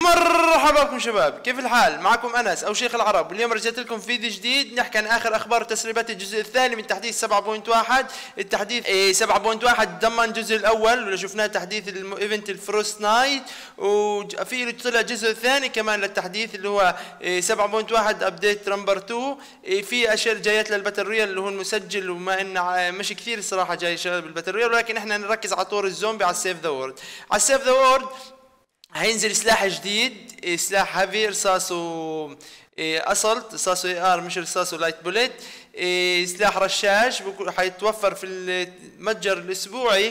مرحبا بكم شباب، كيف الحال؟ معكم انس او شيخ العرب، واليوم رجعت لكم فيديو جديد نحكي عن اخر اخبار وتسريبات الجزء الثاني من تحديث 7.1. التحديث 7.1 ضمن الجزء الاول واللي شفناه تحديث الايفنت الفروست نايت، وفي طلع جزء ثاني كمان للتحديث اللي هو 7.1 ابديت نمبر 2. في اشياء جايات للباتل رويال اللي هو المسجل، وما ان مش كثير الصراحه جاي شغل بالباتل رويال، ولكن احنا نركز على طور الزومبي على السيف ذا وورد. على السيف ذا وورد هينزل سلاح جديد، سلاح هافي رصاصه اسلت، رصاصه اي ار مش رصاصه لايت بوليت. سلاح رشاش حيتوفر في المتجر الاسبوعي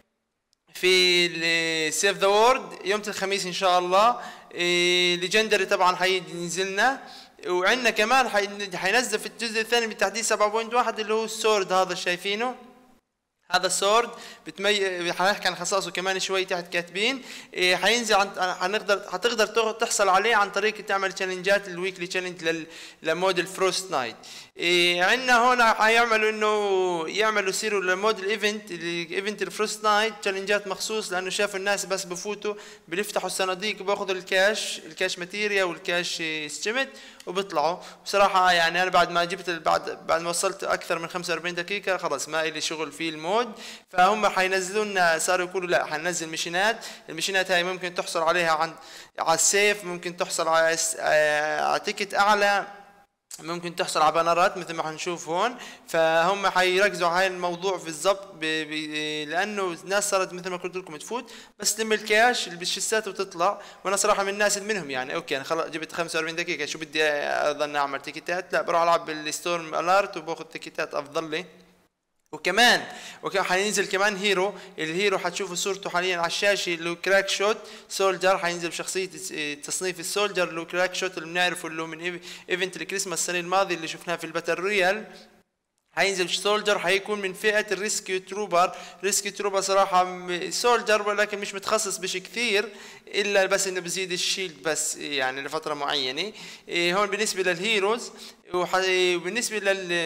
في السيف ذا وورد يوم الخميس ان شاء الله. ليجندري طبعا حينزلنا، وعندنا كمان حينزل في الجزء الثاني من تحديث 7.1 اللي هو السورد هذا شايفينه. هذا السورد حنحكي عن خصائصه كمان شوي تحت كاتبين. حينزل حتقدر تحصل عليه عن طريق تعمل تشالنجات الويكلي تشالنج لمود الفروست نايت. عندنا هون حيعملوا انه يصيروا لمود الايفنت الفروست نايت تشالنجات مخصوص، لانه شافوا الناس بس بفوتوا بيفتحوا الصناديق وباخذوا الكاش ماتيريا والكاش سجمت وبيطلعوا. بصراحه يعني انا بعد ما وصلت اكثر من 45 دقيقه خلص ما لي شغل في المود، فهم حينزلوا لنا، صاروا يقولوا لا حننزل مشينات. المشينات هاي ممكن تحصل عليها على السيف، ممكن تحصل على تيكت اعلى، ممكن تحصل على بانرات مثل ما حنشوف هون. فهم حيركزوا على هاي الموضوع بالضبط لانه الناس صارت مثل ما قلت لكم تفوت بس تلم الكاش بالشيسات وتطلع. وانا صراحه من الناس اللي منهم يعني اوكي انا خلاص جبت 45 دقيقه شو بدي اضل اعمل تيكيتات؟ لا، بروح العب بالستورم الارت وباخذ تيكيتات افضل لي. وكمان حينزل كمان هيرو. الهيرو حتشوفوا صورته حاليا على الشاشه اللي هو كراك شوت سولجر. حينزل بشخصيه تصنيف السولجر اللي هو كراك شوت اللي بنعرفه اللي هو من ايفنت الكريسماس السنه الماضيه اللي شفناه في الباتل رويال. حينزل سولجر حيكون من فئه الريسكيو تروبر. ريسكيو تروبر صراحه سولجر ولكن مش متخصص بشيء كثير الا بس انه بزيد الشيلد بس يعني لفتره معينه. هون بالنسبه للهيروز. وبالنسبه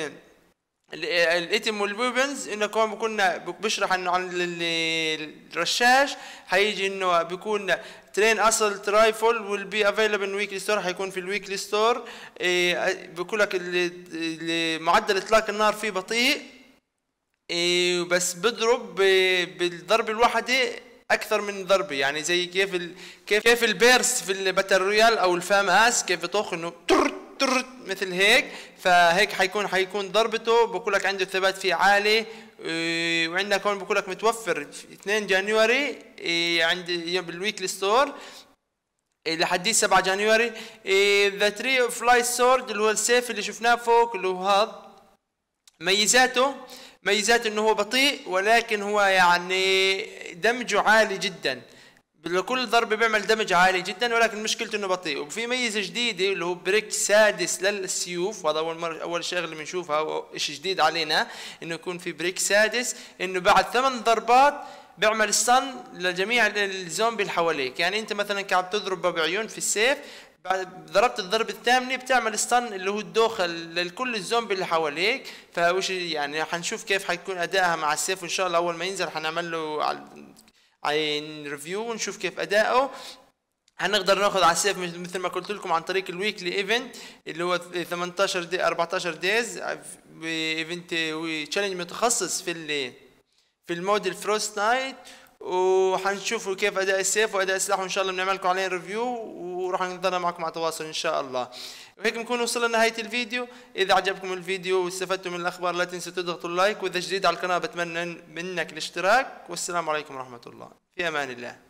الايتم والويبنز انه كنا بشرح انه عن الرشاش حيجي انه بيكون ترين اسلت رايفل ويل بي افيلبل ويكلي ستور، حيكون في الويكلي ستور. بقول لك معدل اطلاق النار فيه بطيء، بس بضرب بالضربه الواحده اكثر من ضربه، يعني زي كيف البيرس في الباتل رويال او الفاماس كيف بطخ انه مثل هيك. فهيك حيكون ضربته بقول لك عنده الثبات فيه عالي. وعندنا كمان بقول لك متوفر 2 جانيوري عند بالويكلي ستور لحد 7 جانيوري. ذا تري اوف لايت سورد اللي هو السيف اللي شفناه فوق اللي هو هذا. ميزاته انه هو بطيء ولكن هو يعني دمجه عالي جدا، لكل ضربه بيعمل دمج عالي جدا، ولكن مشكلته انه بطيء. وفي ميزه جديده اللي هو بريك سادس للسيوف، وهذا اول شغله بنشوفها شيء جديد علينا انه يكون في بريك سادس، انه بعد 8 ضربات بيعمل ستان لجميع الزومبي اللي حواليك. يعني انت مثلا كعب تضرب بعيون في السيف، بعد ضربت الضربه الثامنه بتعمل ستان اللي هو الدوخل لكل الزومبي اللي حواليك. فوش يعني حنشوف كيف حيكون ادائها مع السيف، وان شاء الله اول ما ينزل حنعمل له عين ريفيو ونشوف كيف اداؤه. هنقدر ناخذ على السيف مثل ما قلت لكم عن طريق الويكلي ايفنت اللي هو 14 دايز ايفنت تشالنج متخصص في المود الفروست نايت. وحنشوفوا كيف اداء السيف واداء السلاح، وان شاء الله بنعمل لكم عليه ريفيو وراح نضل معكم على تواصل ان شاء الله. وهيك بنكون وصلنا لنهايه الفيديو. اذا عجبكم الفيديو واستفدتوا من الاخبار لا تنسوا تضغطوا اللايك، واذا جديد على القناه بتمنى منك الاشتراك. والسلام عليكم ورحمه الله، في امان الله.